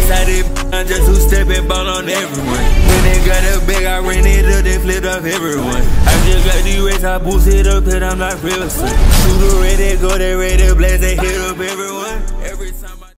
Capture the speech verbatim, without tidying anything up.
Inside it, I'm just two stepping ball on everyone. When they got a bag, I ran it up, they flipped off everyone. I just got the race, I boosted up, cause I'm not real son. Shooter ready, go, they ready to blast, they hit up everyone. Every time I